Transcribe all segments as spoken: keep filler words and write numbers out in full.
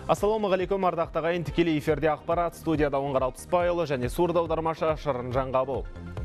Ассалаумағалейкум, ардақты ағайын, тікелей эфирде ақпарат, студияда Оңғар Алпысбайұлы және сурда аудармашы Шырынжан Қабыл.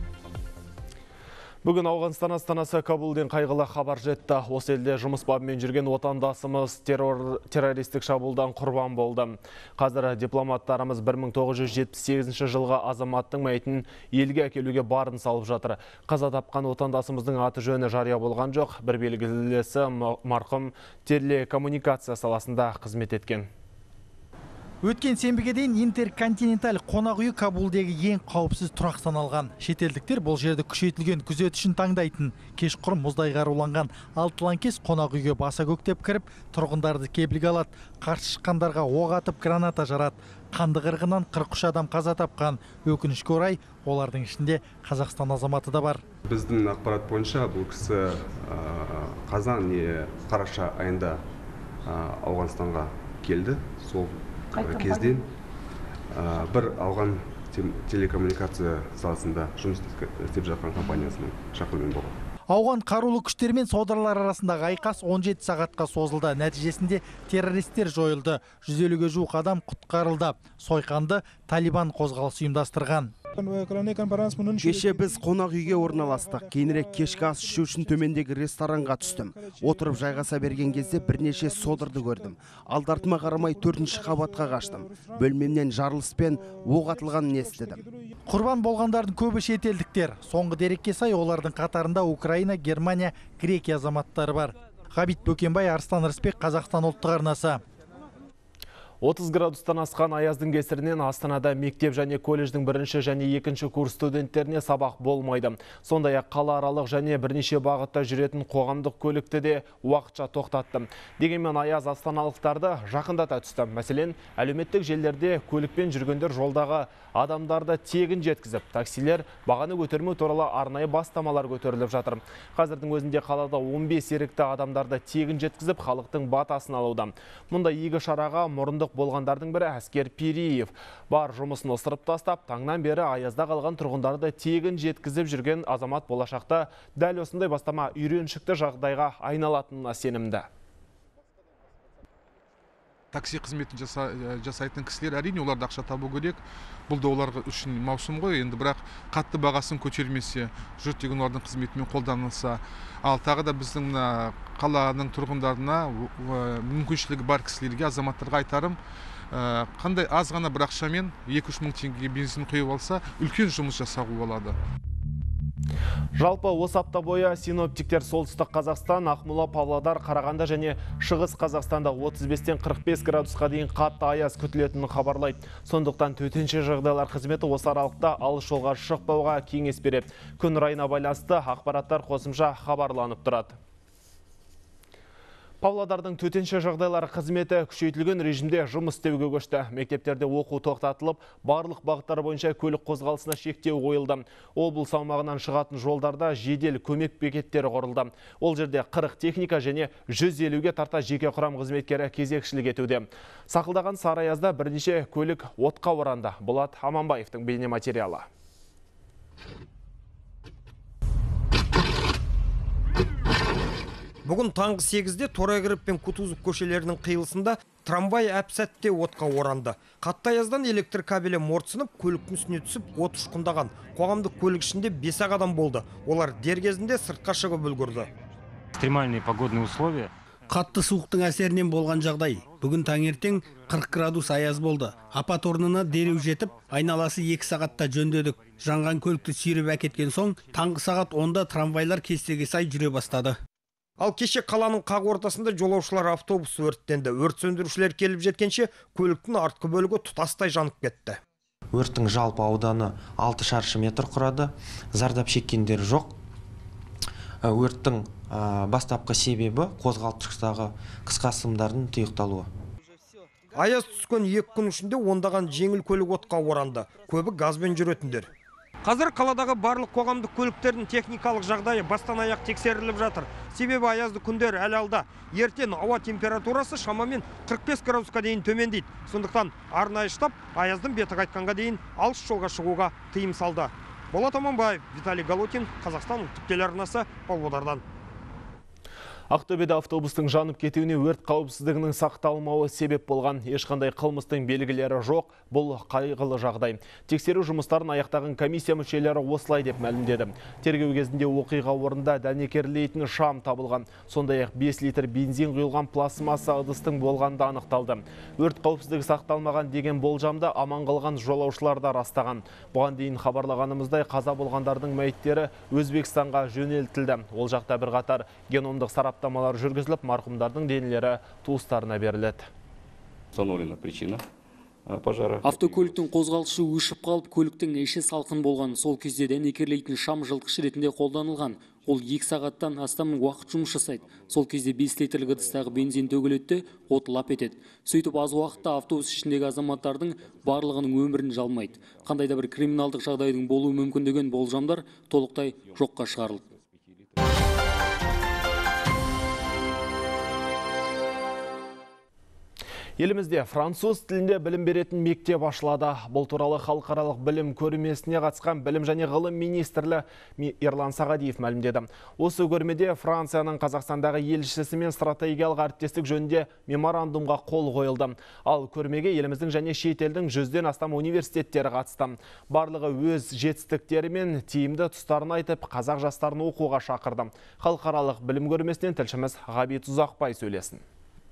Бүгін Ауғанстан астанасы Кабулден қайғылы хабар жетті. Осы елде жұмыс бабымен жүрген отандасымыз террор, террористік шабуылдан құрбан болды. Қазір дипломаттарымыз бір мың тоғыз жүз жетпіс сегізінші жылғы азаматтың мәйітін елге әкелуге барын салып жатыр. Қаза тапқан отандасымыздың аты жөні жария болған жоқ. Бір белгілісі марқұм телекоммуникация саласында қызмет еткен. Өткен сенбіге дейін интерконтиненталь қонақ үйі Кабулдегі ең қауіпсіз тұрақ саналған. Шетелдіктер бұл жерді күшейтілген күзет үшін таңдайтын. Кешқұрым мұздай қаруланған алты лаңкес қонақ үйге баса көктеп кіріп, тұрғындарды кепілге алады. Қарсы шыққандарға оқ атып граната жарады. Қанды қырғыннан қырық үш адам қаза тапқан. Өкінішке орай, олардың ішінде Қазақстан азаматы да бар. Біздің ақпарат бойынша бұл кісі қазан не қараша айында Ауғанстанға келді. Сол кезден бір ауған телекоммуникация саласында жұмыс істеп жатқан компаниясының шақыруымен болған. Ауған қарулы күштер мен содырлар арасындағы айқас он жеті сағатқа созылды. Нәтижесінде террористер жойылды. жүз елуге жуық адам құтқарылды. Сойқанды Талибан қозғалысы ұйымдастырған. Кеше біз қонақ үйге орналастық. Кейінірек кешкі ас ішу үшін төмендегі ресторанға түстім. Отырып жайғаса берген кезде бірнеше содырды көрдім. Алдартыма қарамай төртінші қабатқа қаштым. Бөлмемнен жарылыспен оқ атылғанын естідім. Құрбан болғандардың көбі шетелдіктер. Соңғы дерекке сай олардың қатарында Украина, Германия, Грекия азаматтары бар. Ғабит Бөкенбай, Арыстан Рысбек, Қазақстан ұлттық арнасы. отыз градустан асқан аяздың кесірінен Астанада мектеп және колледждің бірінші және екінші курс студенттеріне сабақ болмайды. Сондай-ақ қалааралық және бірнеше бағытта жүретін қоғамдық көлікті де уақытша тоқтатты. Дегенмен аяз астаналықтарды жақындата түсті. Мәселен, әлеуметтік желілерде көлікпен жүргендер жолдағы адамдарды тегін жеткізіп, таксилер бағаны көтермеу туралы арнайы бастамалар көтеріліп жатыр. Қазірдің өзінде қалада он бес ерікті адамдарды тегін жеткізіп, халықтың батасын алуда. Мұнда игі шараға мұрындық болғандардың бірі Әскер Периев. Бар жұмысын ысырып тастап, таңнан бері аязда қалған тұрғындарды тегін жеткізіп жүрген азамат болашақта дәл осындай бастама үйреншікті жағдайға айналатынына сенімді. Такси қызметін жасайтын кісілер әрине оларды ақша табу керек. Бұл да оларға үшін маусым ғой. Енді бірақ қатты бағасын көтермесе, жұрт деген олардың қызметімен қолданылса, ал тағы да біздің қаланың тұрғындарына мүмкіншілігі бар кісілерге, азаматтарға айтарым, қандай аз ғана бір ақшамен екі үш мың теңгеге бензин құйып алса, үлкен жұмыс жасауға болады. Жалпы осы апта бойы синоптиктер солтүстік Қазақстан, Ақмола, Павлодар, Қарағанды және Шығыс Қазақстанда отыз бестен қырық бес градусқа дейін қатты аяз күтілетінін хабарлайды. Сондықтан төтенше жағдайлар қызметі осы аралықта алыс жолға шықпауға кеңес береді. Күн райына байланысты ақпараттар қосымша хабарланып тұрады. Павлодардың төтенше жағдайлар қызметі күшейтілген режимде жұмыс істеуге көшті. Мектептерде оқу тоқтатылып, барлық бағыттар бойынша көлік қозғалысына шектеу қойылды. Облыс аумағынан шығатын жолдарда жедел көмек бекеттері құрылды. Ол жерде қырық техника және жүз елуге тарта жеке құрам қызметкері кезекшілік етуде. Сақылдаған сары аязда бірнеше көлік отқа оранды. Болат Аманбаевтың бейне материалы. Бүгін таңғы сегізде Торайғыров пен Кутузов көшелерінің қиылысында трамвай әп-сәтте отқа оранды. Қатты аяздан электр кабелі мортсынып, көліктің үстіне түсіп, от ұшқындаған. Қоғамдық көлік ішінде бес ақ адам болды. Олар дер кезінде сыртқа шығып үлгерді. Экстремальные погодные условия. Қатты суықтың әсерінен болған жағдай. Бүгін таңертең қырық градус аяз болды. Апат орнына дереу жетіп, айналасы екі сағатта жөндедік. Жанған көлікті сүйреп әкеткен соң, таңғы сағат онда трамвайлар кестеге сай жүре бастады. Ал кеше қаланың қақ ортасында жолаушылар автобусы өрттенді. Өрт сөндірушілер келіп жеткенше көліктің артқы бөлігі тұтастай жанып кетті. Өрттің жалпы ауданы алты шаршы метр құрады. Зардап шеккендер жоқ. Өрттің бастапқы себебі қозғалтқыштағы қысқа сымдардың тұйықталуы. Аяз түскен екі күн ішінде ондаған жеңіл көлік отқа оранды. Көбі газбен жүретіндер. Қазір қаладағы барлық қоғамдық көліктердің техникалық жағдайы бастан аяқ тексеріліп жатыр. Себебі аязды күндер әлі алда. Ертең ауа температурасы шамамен қырық бес градусқа дейін төмендейді. Сондықтан арнайы штаб аяздың беті қайтқанға дейін алыс жолға шығуға тыйым салды. Болат Аманбаев, Виталий Галутин, Қазақстан ұлттық телеарнасы, Павлодардан. Ақтөбеде автобустың жанып кетуіне өрт қауіпсіздігінің сақталмауы себеп болған. Ешқандай қылмыстың белгілері жоқ. Бұл қайғылы жағдай. Тексеру жұмыстарын аяқтаған комиссия мүшелері осылай деп мәлімдеді. Тергеу кезінде оқиға орнында дәнекерлейтін шам табылған. Сондай-ақ бес литр бензин құйылған пластмасса ыдыстың болғаны анықталды. Өрт қауіпсіздігі сақталмаған деген болжамды аман қалған жолаушылар да растаған. Бұған дейін хабарлағанымыздай қаза болғандардың мәйіттері Өзбекстанға жөнелтілді. Ол жақта бірқатар геномдық сараптамалар жүргізіліп, марқұмдардың денелері туыстарына беріледі. Установлена причина пожара. Автокөліктің қозғалышы өшіп қалып, көліктің іші салқын болған. Сол кезде дәнекерлейтін шам жылытқыш ретінде қолданылған. Ол екі сағаттан астам уақыт жұмыс жасайды. Сол кезде бес литрлік ыдыстағы бензин төгіледі, от лап етеді. Сөйтіп аз уақытта автобус ішіндегі азаматтардың барлығының өмірін жалмайды. Қандай да бір криминалдық жағдайдың болуы мүмкін деген болжамдар толықтай жоққа шығарылды. Елімізде француз тілінде білім беретін мектеп ашылады. Бұл туралы халықаралық білім көрмесіне қатысқан білім және ғылым министрлі Ерлан Сағадиев мәлімдеді. Осы көрмеде Францияның Қазақстандағы елшісімен стратегиялық әріптестік жөнінде меморандумға қол қойылды. Ал көрмеге еліміздің және шетелдің жүзден астам университеттері қатысты. Барлығы өз жетістіктері мен тиімді тұстарын айтып, қазақ жастарын оқуға шақырды. Халықаралық білім көрмесінен тілшіміз Ғабит Ұзақбай сөйлесін.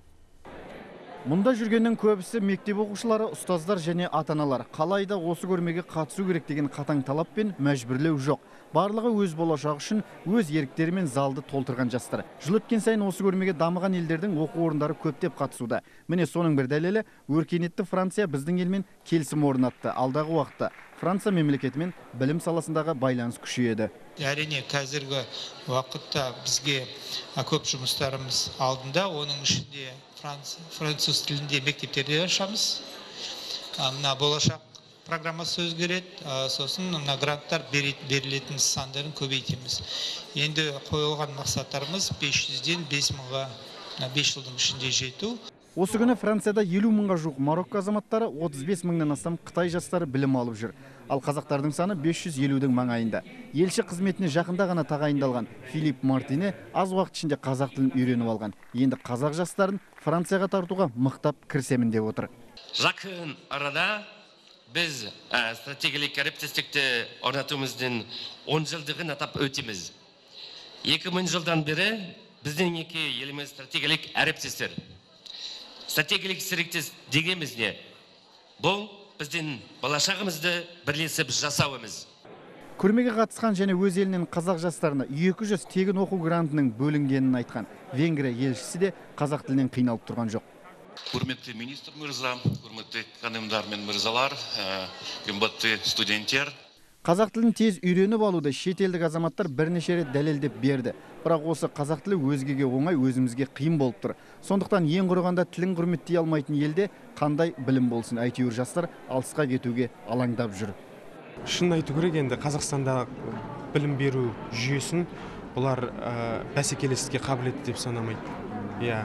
Мұнда жүргеннің көбісі мектеп оқушылары, ұстаздар және ата-аналар. Қалайда осы көрмеге қатысу керек деген қатаң талап пен мәжбүрлеу жоқ. Барлығы өз болашағы үшін өз еріктерімен залды толтырған жастар. Жыл өткен сайын осы көрмеге дамыған елдердің оқу орындары көптеп қатысуда. Міне соның бір дәлелі, өркениетті Франция біздің елмен келісім орнатты. Алдағы уақытта Франция мемлекетімен білім саласындағы байланыс күшейеді. Әрине, қазіргі уақытта бізге көп жұмыстарымыз алдында, оның ішінде француз тілінде мектептерде ашамыз. Мына болашақ программасы өзгереді, сосын мына гранттар берілетін сандарын көбейтеміз. Енді қойылған мақсаттарымыз бес жүзден бес мыңға бес жылдың ішінде жету. Осы күні Францияда елу мыңға жуық Марокко азаматтары, отыз бес мыңнан астам Қытай жастары білім алып жүр. Ал қазақтардың саны бес жүз елудің маңайында. Елші қызметіне жақында ғана тағайындалған Филипп Мартине аз уақыт ішінде қазақ тілін үйреніп алған. Енді қазақ жастарын Францияға тартуға мықтап кірісемін деп отыр. Жақын арада біз стратегиялық әріптестікті орнатуымыздың он жылдығын атап өтеміз. екі мың жылдан бері біздің екі еліміз стратегиялық әріптестер. Стратегиялық серіктес дегеніміз не? Бұл біздің болашағымызды бірлесіп жасауымыз. Көрмеге қатысқан және өз елінен қазақ жастарына екі жүз тегін оқу грантының бөлінгенін айтқан Венгрия елшісі де қазақ тілінен қиналып тұрған жоқ. Құрметті министр мырза, құрметті ханымдар мен мырзалар, қымбатты студенттер. Қазақ тілін тез үйреніп алуды шетелдік азаматтар бірнеше рет дәлелдеп берді. Бірақ осы қазақ тілі өзгеге оңай, өзімізге қиын болып тұр. Сондықтан ең құрығанда тілін құрметтей алмайтын елде қандай білім болсын, әйтеуір жастар алысқа кетуге алаңдап жүр. Шын айту керек, енді Қазақстанда білім беру жүйесін бұлар бәсекелестікке қабілетті деп санамайды. Иә.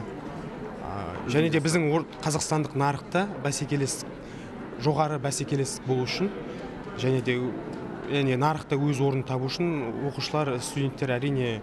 Және де біздің қазақстандық нарықта бәсекелестік, жоғары бәсекелестік болу үшін, және де яғни нарықта өз орнын табу үшін оқушылар, студенттер әрине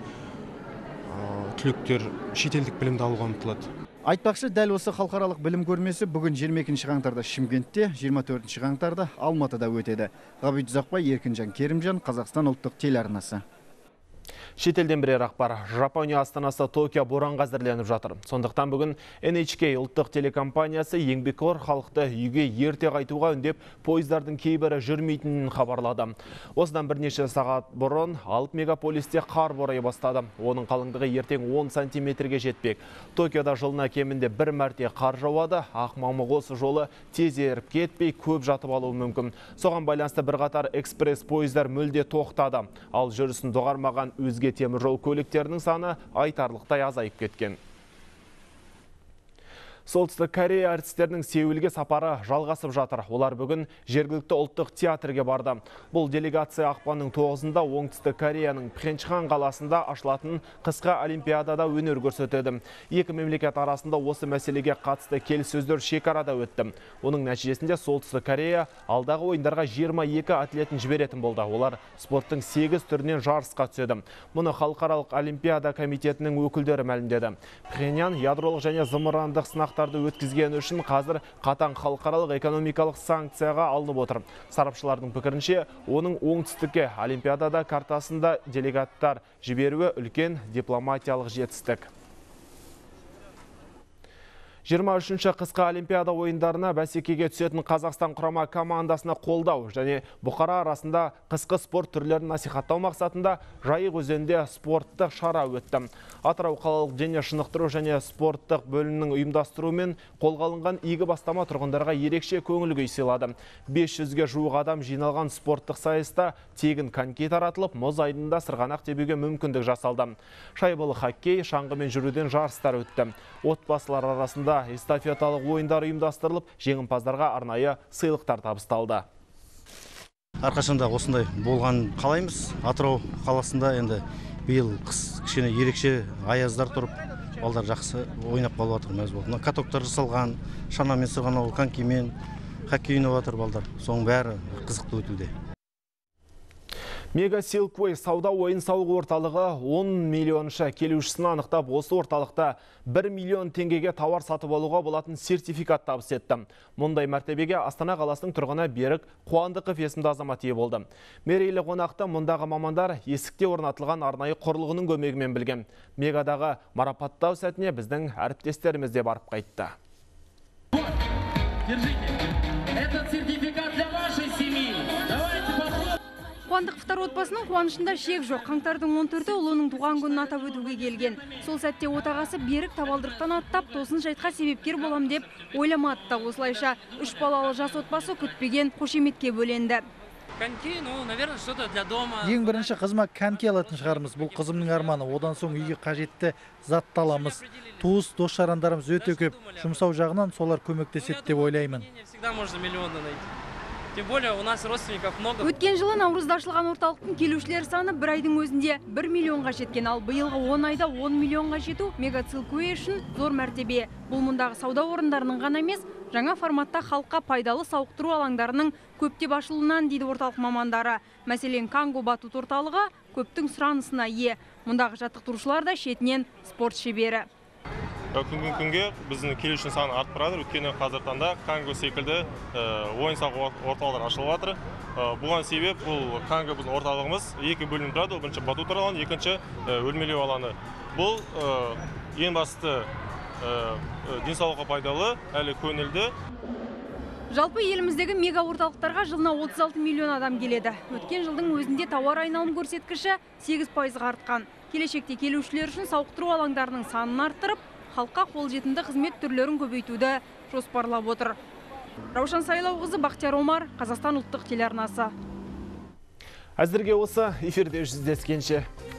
түлектер шетелдік білімді алуға ұмтылады. Айтпақшы, дәл осы халықаралық білім көрмесі бүгін жиырма екінші қаңтарда Шымкентте, жиырма төртінші қаңтарда Алматыда өтеді. Ғабит Ұзақбай, Еркінжан Керімжан, Қазақстан ұлттық телеарнасы. Шетелден бірер ақпар. Жапония астанасы Токио боранға әзірленіп жатыр. Сондықтан бүгін эн эйч кей ұлттық телекомпаниясы еңбекқор халықты үйге ерте қайтуға үндеп, пойыздардың кейбірі жүрмейтінін хабарлады. Осыдан бірнеше сағат бұрын алып мегаполисте қар борай бастады. Оның қалыңдығы ертең он сантиметрге жетпек. Токиода жылына кемінде бір мәрте қар жауады. Ақ мамық осы жолы тез еріп кетпей көп жатып алуы мүмкін. Соған байланысты бірқатар экспресс пойыздар мүлде тоқтады. Ал жүрісін доғармаған өзге темір жол көліктерінің саны айтарлықтай азайып кеткен. Солтүстік Корея әртістерінің Сеулге сапары жалғасып жатыр. Олар бүгін жергілікті ұлттық театрге барды. Бұл делегация ақпанның тоғызында Оңтүстік Кореяның Пхенчхан қаласында ашылатын қысқы олимпиадада өнер көрсетеді. Екі мемлекет арасында осы мәселеге қатысты келіссөздер шекарада өтті. Оның нәтижесінде Солтүстік Корея алдағы ойындарға жиырма екі атлетін жіберетін болды. Олар спорттың сегіз түрінен жарысқа түседі. Мұны халықаралық олимпиада комитетінің өкілдері мәлімдеді. Пхеньян ядролық және зымырандық сынақтарды өткізген үшін қазір қатаң халықаралық экономикалық санкцияға алынып отыр. Сарапшылардың пікірінше, оның оңтүстікке олимпиадада картасында делегаттар жіберуі үлкен дипломатиялық жетістік. жиырма үшінші қысқы олимпиада ойындарына бәсекеге түсетін Қазақстан құрама командасына қолдау және бұқара арасында қысқы спорт түрлерін насихаттау мақсатында Жайық өзенінде спорттық шара өтті. Атырау қалалық дене шынықтыру және спорттық бөлімінің ұйымдастыруымен қолға алынған игі бастама тұрғындарға ерекше көңіл күй сыйлады. бес жүзге жуық адам жиналған спорттық сайыста тегін коньки таратылып, мұз айдында сырғанақ тебуге мүмкіндік жасалды. Шайбалы хоккей, шаңғымен жүруден жарыстар өтті. Отбасылар арасында эстафеталық ойындар ұйымдастырылып, жеңімпаздарға арнайы сыйлықтар табысталды. Әрқашанда осындай болған қалаймыз. Атырау қаласында енді биыл қыс кішкене ерекше аяздар тұрып, балдар жақсы ойнап қалып жатыр мәз болды. Катоктар жасалған, шанамен сырғанау, конькимен, хоккей ойнап жатыр балдар. Соның бәрі қызықты өтуде. Мега Силквей сауда ойын сауық орталығы он миллионша келушісін анықтап, осы орталықта бір миллион теңгеге тауар сатып алуға болатын сертификат табыс етті. Мұндай мәртебеге Астана қаласының тұрғыны Берік Қуандықов есімді азамат ие болды. Мерейлі қонақты мұндағы мамандар есікте орнатылған арнайы құрылғының көмегімен білген. Мегадағы марапаттау сәтіне біздің әріптестеріміз де барып қайтты. Этот сертификат для вашей семьи. Қуандықовтар отбасының қуанышында шек жоқ. Қаңтардың он төрті ұлының туған күнін атап өтуге келген. Сол сәтте отағасы Берік табалдырықтан аттап, тосын жайтқа себепкер болам деп ойламады да. Осылайша үш балалы жас отбасы күтпеген қошеметке бөленді. Коньки, ну, наверное, что-то для дома. Ең бірінші қызыма коньки алатын шығармыз. Бұл қызымның арманы. Одан соң үйге қажетті затты аламыз. Туыс, дос жарандарымыз өте көп. Жұмсау жағынан солар көмектеседі деп ойлаймын. Всегда можно миллионы найти. Тем более у нас родственников много. Өткен жылы наурызда ашылған орталықтың келушілер саны бір айдың өзінде бір миллионға жеткен, ал биылғы он айда он миллионға жету Мега Силквей үшін зор мәртебе. Бұл мұндағы сауда орындарының ғана емес, жаңа форматта халыққа пайдалы сауықтыру алаңдарының көптеп ашылуынан дейді орталық мамандары. Мәселен, Канго батут орталығы көптің сұранысына ие. Мұндағы жаттықтырушылар да шетінен спорт шебері. Күнгі күнге біздің келушінің саны артып барады. Өйткені қазір таңда Канго секілді ойын сауық орталықтар ашылып жатыр. Бұған себеп бұл Канго біздің орталығымыз екі бөлім тұрады. Бірінші батут алаңы, екінші өлмелеу алаңы. Бұл ең басты денсаулыққа пайдалы, әлі көңілді. Жалпы еліміздегі мега орталықтарға жылына отыз алты миллион адам келеді. Өткен жылдың өзінде тауар айналым көрсеткіші сегіз пайызға артқан. Келешекте келушілер үшін сауықтыру алаңдарының санын арттырып, халыққа қолжетімді қызмет түрлерін көбейтуді жоспарлап отыр. Раушан Сайлауқызы, Бақтияр Омар, Қазақстан ұлттық телеарнасы. Әзірге осы, эфирде жүздескенше.